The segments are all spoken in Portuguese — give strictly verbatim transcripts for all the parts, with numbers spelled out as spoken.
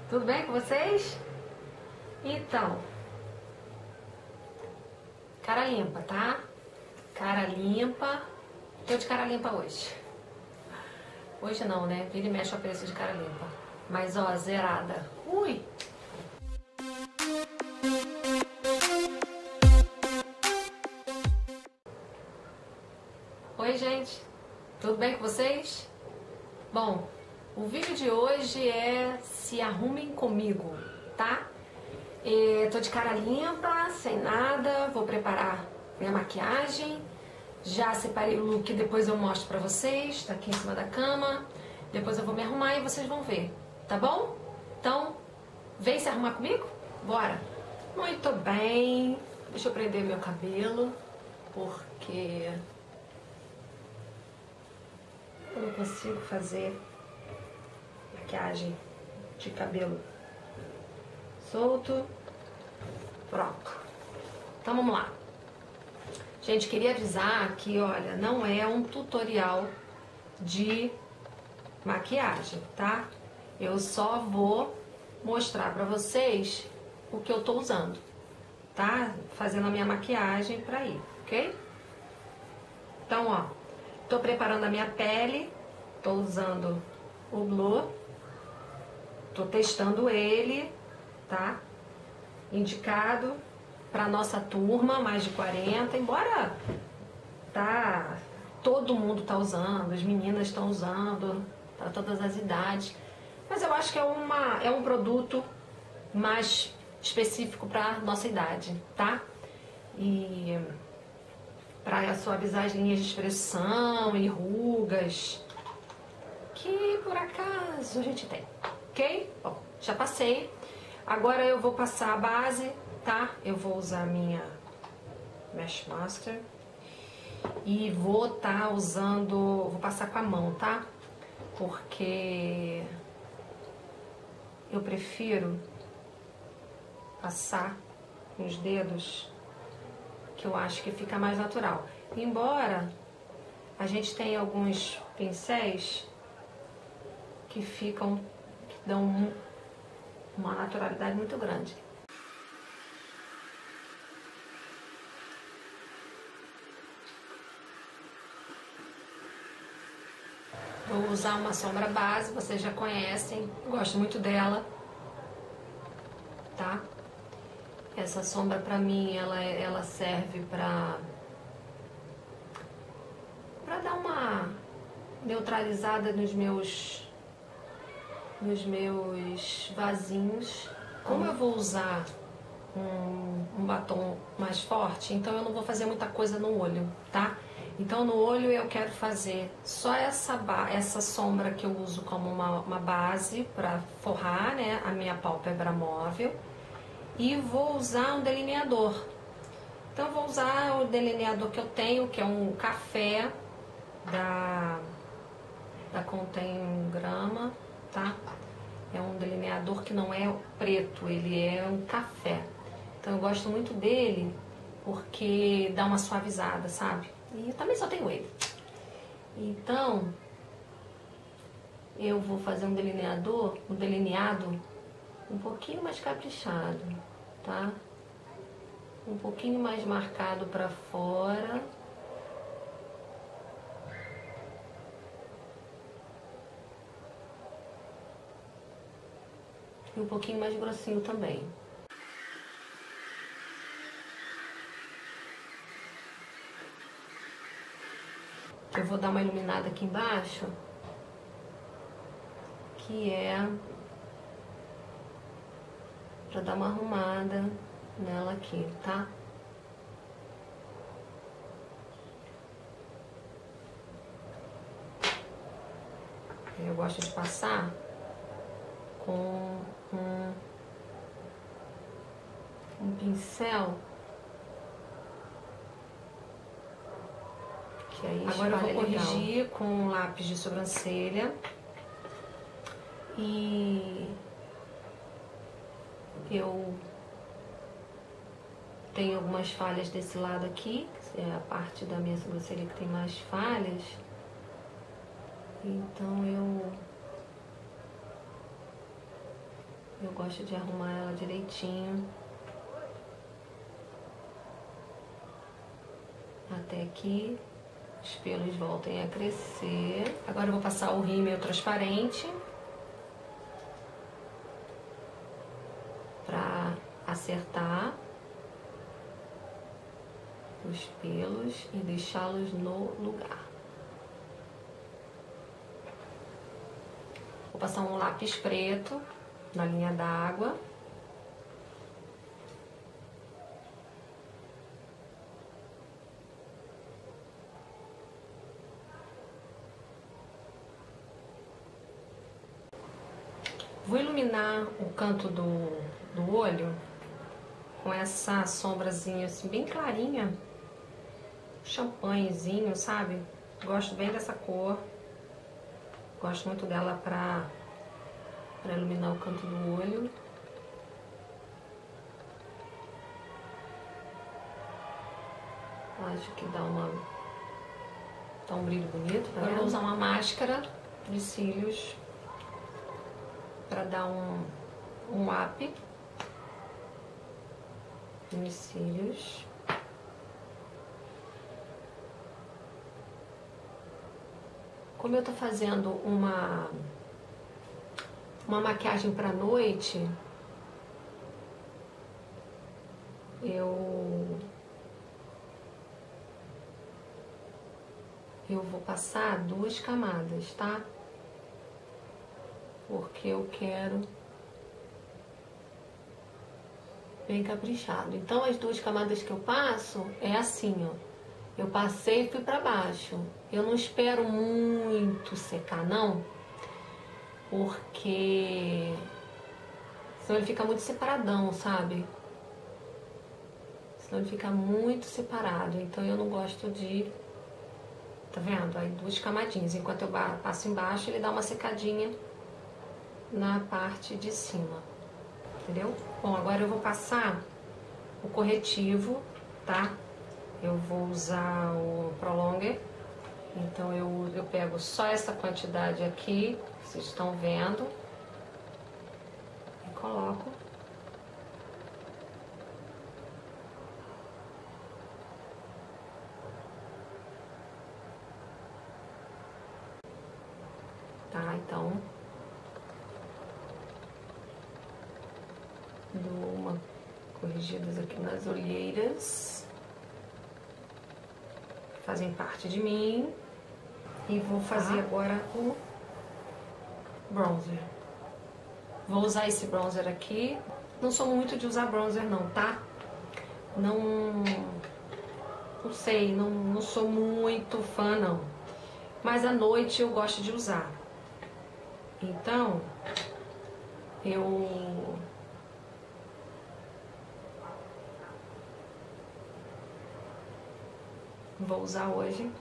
Tudo bem com vocês? Então, cara limpa, tá? Cara limpa. Tô de cara limpa hoje. Hoje não, né? Vira e mexe o preço de cara limpa. Mas ó, zerada. Ui! Oi, gente. Tudo bem com vocês? Bom, o vídeo de hoje é se arrumem comigo, tá? E tô de cara limpa, sem nada, vou preparar minha maquiagem. Já separei o look, depois eu mostro pra vocês, tá aqui em cima da cama. Depois eu vou me arrumar e vocês vão ver, tá bom? Então, vem se arrumar comigo? Bora! Muito bem, deixa eu prender meu cabelo, porque eu não consigo fazer maquiagem de cabelo solto. Pronto. Então vamos lá. Gente, queria avisar que, olha, não é um tutorial de maquiagem, tá? Eu só vou mostrar pra vocês o que eu tô usando, tá? Fazendo a minha maquiagem pra ir, ok? Então, ó, tô preparando a minha pele, tô usando o Glow, tô testando ele, tá? Indicado pra nossa turma, mais de quarenta, embora tá, todo mundo tá usando, as meninas estão usando, para todas as idades, mas eu acho que é, uma, é um produto mais específico pra nossa idade, tá? E para suavizar as linhas de expressão e rugas, que por acaso a gente tem, ok? Bom, já passei. Agora eu vou passar a base, tá? Eu vou usar a minha Mesh Master e vou tá usando, vou passar com a mão, tá? Porque eu prefiro passar com os dedos, que eu acho que fica mais natural. Embora a gente tenha alguns pincéis que ficam, que dão uma naturalidade muito grande. Vou usar uma sombra base, vocês já conhecem, gosto muito dela, tá? Essa sombra pra mim, ela, ela serve pra, pra dar uma neutralizada nos meus, nos meus vasinhos. Como eu vou usar um, um batom mais forte, então eu não vou fazer muita coisa no olho, tá? Então no olho eu quero fazer só essa, essa sombra que eu uso como uma, uma base pra forrar, né, a minha pálpebra móvel. E vou usar um delineador. Então eu vou usar o delineador que eu tenho, que é um café da, da Contém Grama, tá? É um delineador que não é preto, ele é um café. Então eu gosto muito dele porque dá uma suavizada, sabe? E eu também só tenho ele. Então eu vou fazer um delineador, um delineado um pouquinho mais caprichado, tá? Um pouquinho mais marcado pra fora. E um pouquinho mais grossinho também. Eu vou dar uma iluminada aqui embaixo, que é pra dar uma arrumada nela aqui, tá? Eu gosto de passar com um, um pincel, que aí agora eu vou corrigir legal com um lápis de sobrancelha. E eu tenho algumas falhas desse lado aqui, que é a parte da minha sobrancelha que tem mais falhas. Então eu Eu gosto de arrumar ela direitinho. Até que os pelos voltem a crescer. Agora eu vou passar o rímel transparente para acertar os pelos e deixá-los no lugar. Vou passar um lápis preto na linha d'água. Vou iluminar o canto do, do olho com essa sombrazinha assim bem clarinha, champanhezinho, sabe? Gosto bem dessa cor, gosto muito dela pra, pra iluminar o canto do olho. Acho que dá uma dá um brilho bonito. Agora eu vou usar uma máscara de cílios para dar um, um up nos cílios. Como eu tô fazendo uma, uma maquiagem para noite, eu, eu vou passar duas camadas, tá? Porque eu quero bem caprichado. Então as duas camadas que eu passo é assim, ó. Eu passei e fui pra baixo. Eu não espero muito secar, não, porque senão ele fica muito separadão, sabe? Senão ele fica muito separado. Então eu não gosto de... Tá vendo? Aí duas camadinhas. Enquanto eu passo embaixo, ele dá uma secadinha na parte de cima. Entendeu? Bom, agora eu vou passar o corretivo, tá? Eu vou usar o Prolonger, então eu, eu pego só essa quantidade aqui, que vocês estão vendo, e coloco. Tá, então, dou uma corrigidas aqui nas olheiras. Fazem parte de mim. E vou fazer ah. agora o bronzer. Vou usar esse bronzer aqui. Não sou muito de usar bronzer não, tá? Não... Não sei, não, não sou muito fã não. Mas à noite eu gosto de usar. Então, eu... vou usar hoje.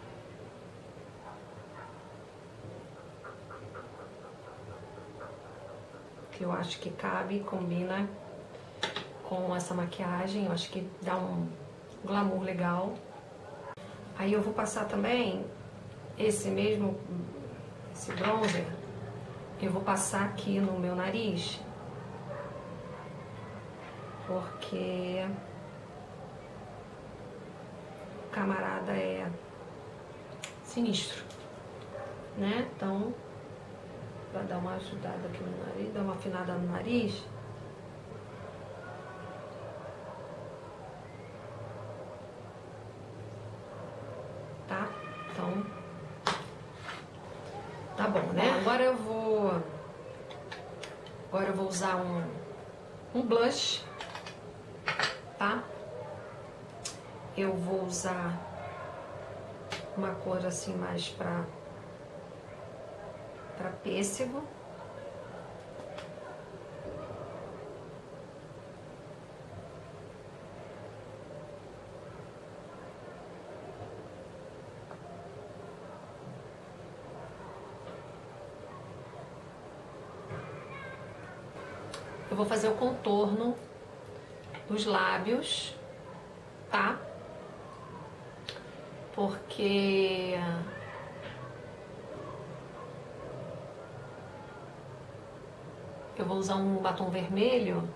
Que eu acho que cabe, combina com essa maquiagem. Eu acho que dá um glamour legal. Aí eu vou passar também esse mesmo, esse bronzer. Eu vou passar aqui no meu nariz. Porque... camarada é sinistro, né? Então, pra dar uma ajudada aqui no nariz, dar uma afinada no nariz. Tá? Então, tá bom, né? Agora eu vou, agora eu vou usar um, um blush, tá? Eu vou usar uma cor assim mais pra, pra pêssego. Eu vou fazer o contorno dos lábios, tá? Porque eu vou vou usar um batom vermelho.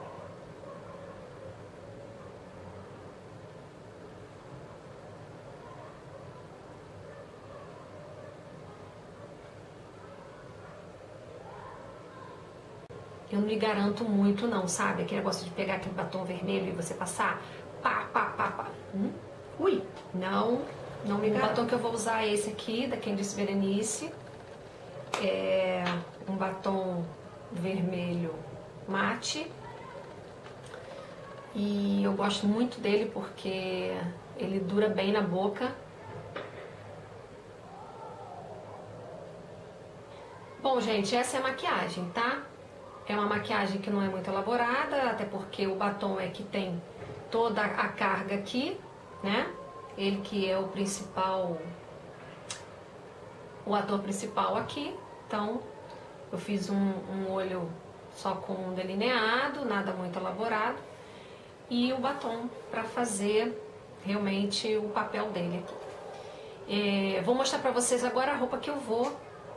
Eu não me garanto muito não, sabe? Aquele negócio de pegar aquele batom vermelho e você passar pá, pá, pá, pá. Hum? Ui, não, não me garanto. O batom que eu vou usar é esse aqui, da Candice Berenice. É um batom vermelho mate. E eu gosto muito dele porque ele dura bem na boca. Bom, gente, essa é a maquiagem, tá? É uma maquiagem que não é muito elaborada, até porque o batom é que tem toda a carga aqui, né? Ele que é o principal, o ator principal aqui. Então, eu fiz um, um olho só com um delineado, nada muito elaborado. E o batom para fazer realmente o papel dele aqui. É, vou mostrar pra vocês agora a roupa que eu vou.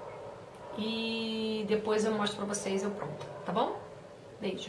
E depois eu mostro pra vocês eu pronto, tá bom? Beijo.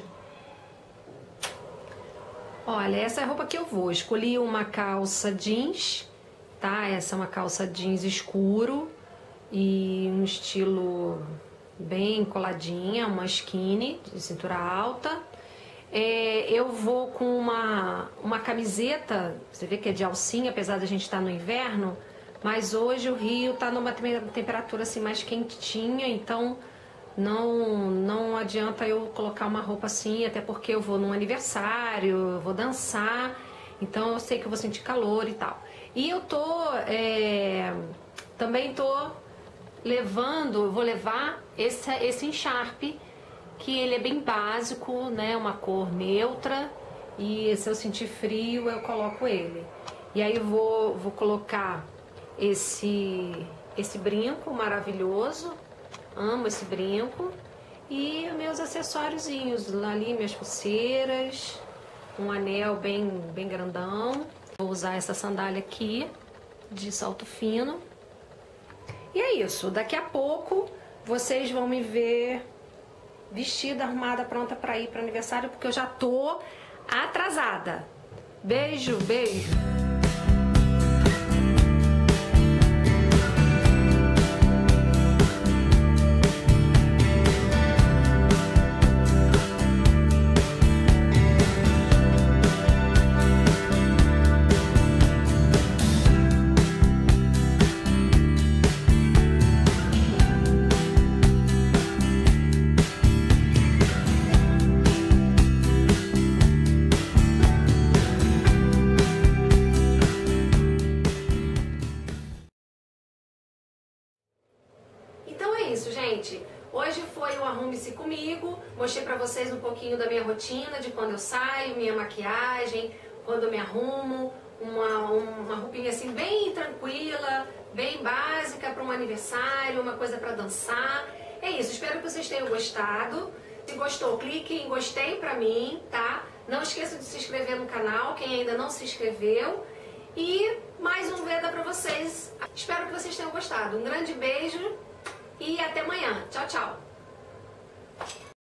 Olha, essa é a roupa que eu vou. Escolhi uma calça jeans, tá? Essa é uma calça jeans escuro e um estilo bem coladinha, uma skinny de cintura alta. É, eu vou com uma, uma camiseta, você vê que é de alcinha, apesar da gente estar no inverno. Mas hoje o Rio tá numa temperatura assim mais quentinha, então não, não adianta eu colocar uma roupa assim, até porque eu vou num aniversário, eu vou dançar, então eu sei que eu vou sentir calor e tal. E eu tô, é, também tô levando, eu vou levar esse, esse encharpe, que ele é bem básico, né, uma cor neutra, e se eu sentir frio eu coloco ele. E aí eu vou, vou colocar esse esse brinco maravilhoso, amo esse brinco, e meus acessóriozinhos ali, minhas pulseiras, um anel bem bem grandão. Vou usar essa sandália aqui de salto fino. E é isso, daqui a pouco vocês vão me ver vestida, arrumada, pronta para ir para o aniversário, porque eu já tô atrasada. Beijo, beijo. Isso, gente. Hoje foi o Arrume-se Comigo. Mostrei pra vocês um pouquinho da minha rotina, de quando eu saio, minha maquiagem, quando eu me arrumo. Uma, uma roupinha assim bem tranquila, bem básica para um aniversário, uma coisa pra dançar. É isso, espero que vocês tenham gostado. Se gostou, clique em gostei pra mim, tá? Não esqueça de se inscrever no canal, quem ainda não se inscreveu. E mais um Veda pra vocês. Espero que vocês tenham gostado. Um grande beijo. E até amanhã. Tchau, tchau.